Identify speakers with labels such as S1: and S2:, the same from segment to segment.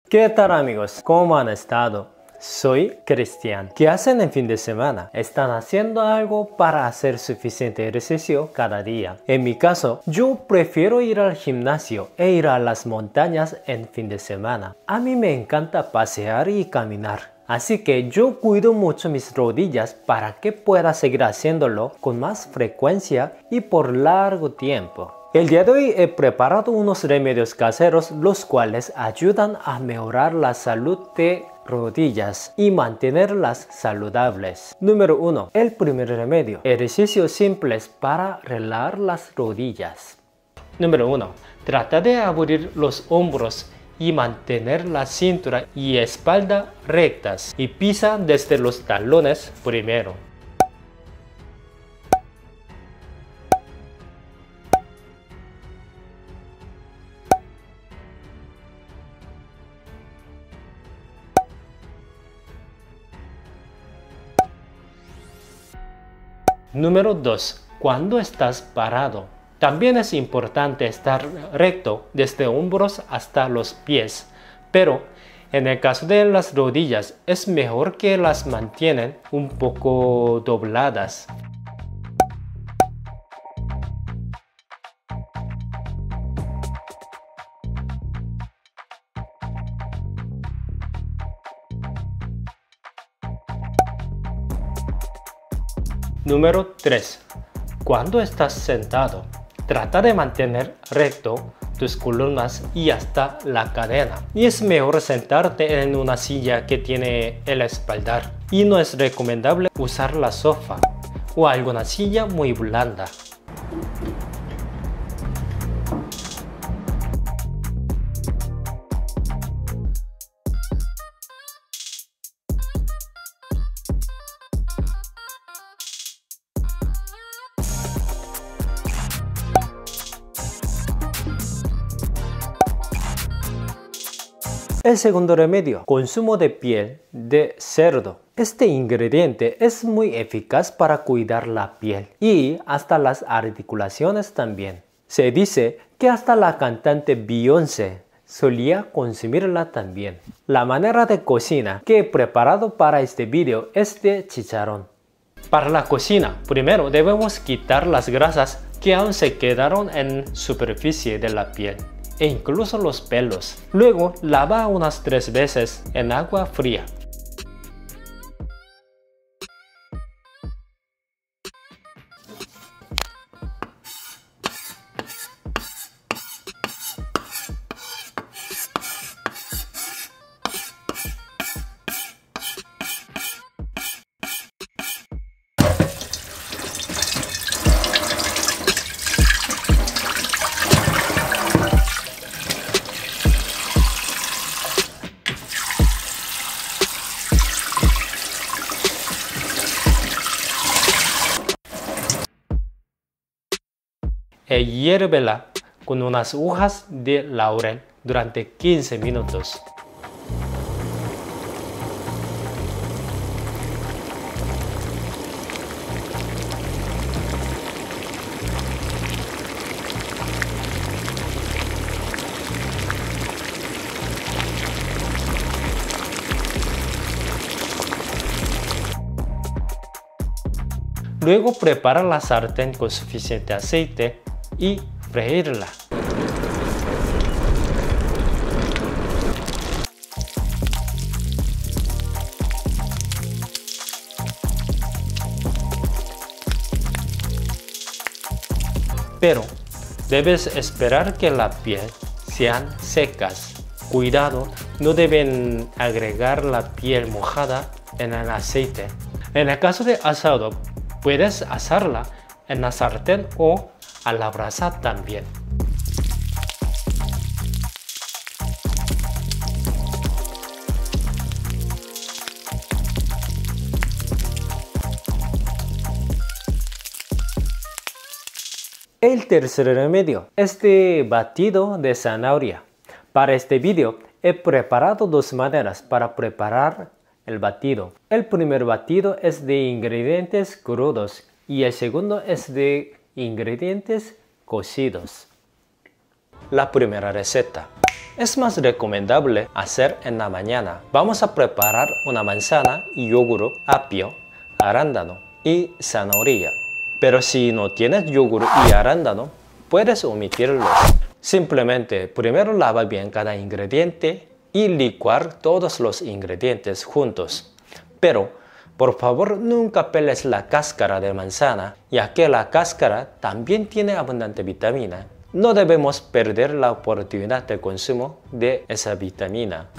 S1: ¿Qué tal amigos? ¿Cómo han estado? Soy Cristian. ¿Qué hacen en fin de semana? ¿Están haciendo algo para hacer suficiente ejercicio cada día? En mi caso, yo prefiero ir al gimnasio e ir a las montañas en fin de semana. A mí me encanta pasear y caminar. Así que yo cuido mucho mis rodillas para que pueda seguir haciéndolo con más frecuencia y por largo tiempo. El día de hoy he preparado unos remedios caseros los cuales ayudan a mejorar la salud de rodillas y mantenerlas saludables. Número 1. El primer remedio. Ejercicios simples para relajar las rodillas. Número 1. Trata de abrir los hombros y mantener la cintura y espalda rectas y pisa desde los talones primero. Número 2. Cuando estás parado. También es importante estar recto desde hombros hasta los pies, pero en el caso de las rodillas es mejor que las mantienen un poco dobladas. Número 3. Cuando estás sentado, trata de mantener recto tus columnas y hasta la cadera. Y es mejor sentarte en una silla que tiene el espaldar. Y no es recomendable usar la sofá o alguna silla muy blanda. El segundo remedio, consumo de piel de cerdo. Este ingrediente es muy eficaz para cuidar la piel y hasta las articulaciones también. Se dice que hasta la cantante Beyoncé solía consumirla también. La manera de cocina que he preparado para este video es de chicharrón. Para la cocina, primero debemos quitar las grasas que aún se quedaron en superficie de la piel e incluso los pelos. Luego lava unas 3 veces en agua fría. E hiérvela con unas hojas de laurel durante 15 minutos. Luego prepara la sartén con suficiente aceite y freírla. Pero debes esperar que la piel sean secas. Cuidado, no deben agregar la piel mojada en el aceite. En el caso de asado, puedes asarla en la sartén o a la brasa también. El tercer remedio es de batido de zanahoria. Para este video he preparado 2 maneras para preparar el batido. El primer batido es de ingredientes crudos y el segundo es de ingredientes cocidos. La primera receta. es más recomendable hacer en la mañana. Vamos a preparar una manzana, yogur, apio, arándano y zanahoria. Pero si no tienes yogur y arándano, puedes omitirlos. Simplemente primero lava bien cada ingrediente y licuar todos los ingredientes juntos. Pero por favor nunca peles la cáscara de manzana, ya que la cáscara también tiene abundante vitamina. No debemos perder la oportunidad de consumo de esa vitamina.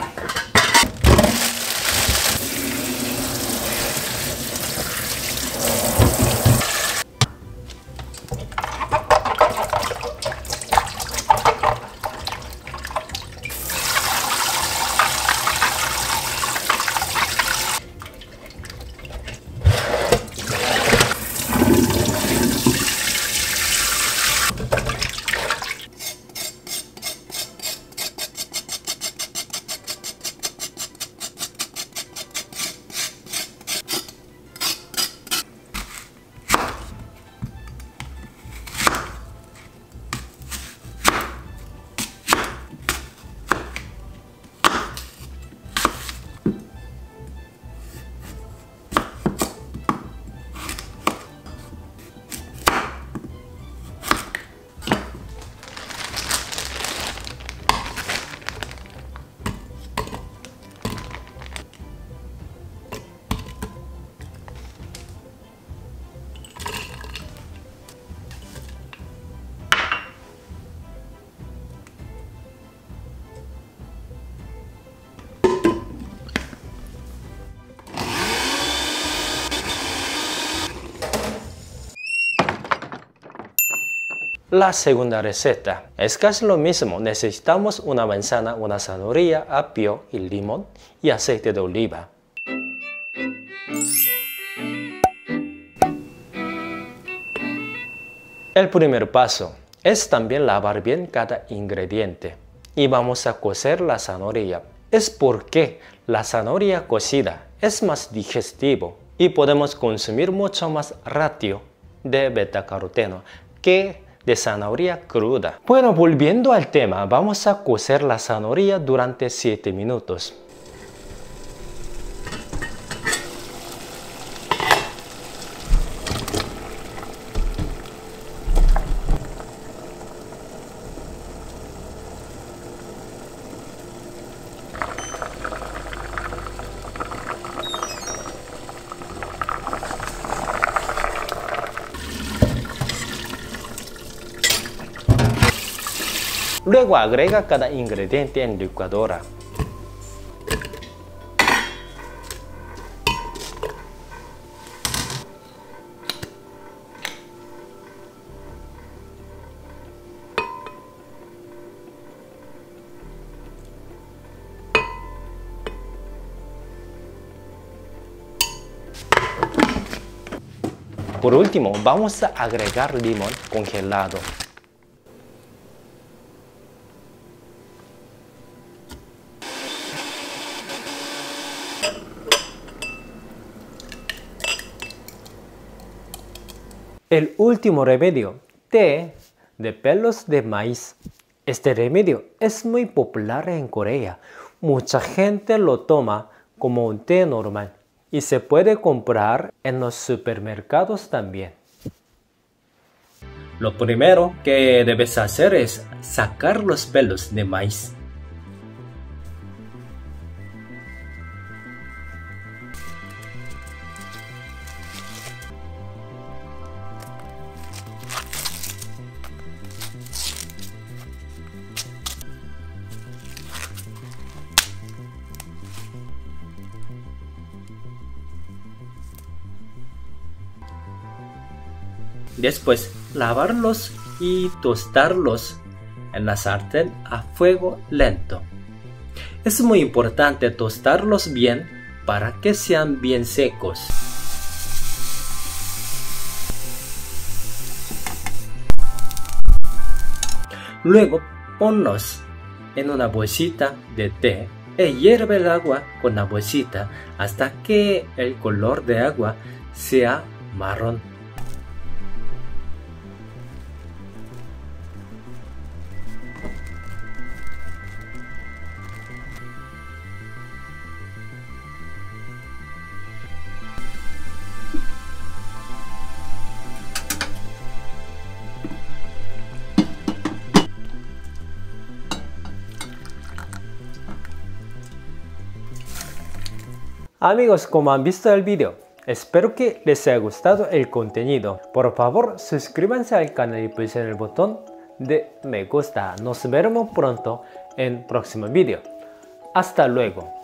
S1: La segunda receta es casi lo mismo. Necesitamos una manzana, una zanahoria, apio y limón y aceite de oliva. El primer paso es también lavar bien cada ingrediente y vamos a cocer la zanahoria. Es porque la zanahoria cocida es más digestivo y podemos consumir mucho más ratio de betacaroteno que de zanahoria cruda. Bueno, volviendo al tema, vamos a cocer la zanahoria durante 7 minutos. Luego agrega cada ingrediente en licuadora. Por último, vamos a agregar limón congelado. El último remedio, té de pelos de maíz. Este remedio es muy popular en Corea. Mucha gente lo toma como un té normal y se puede comprar en los supermercados también. Lo primero que debes hacer es sacar los pelos de maíz. Después, lavarlos y tostarlos en la sartén a fuego lento. Es muy importante tostarlos bien para que sean bien secos. Luego, ponlos en una bolsita de té y hierve el agua con la bolsita hasta que el color de agua sea marrón. Amigos, como han visto el video, espero que les haya gustado el contenido. Por favor, suscríbanse al canal y pulsen el botón de me gusta. Nos veremos pronto en próximo video. Hasta luego.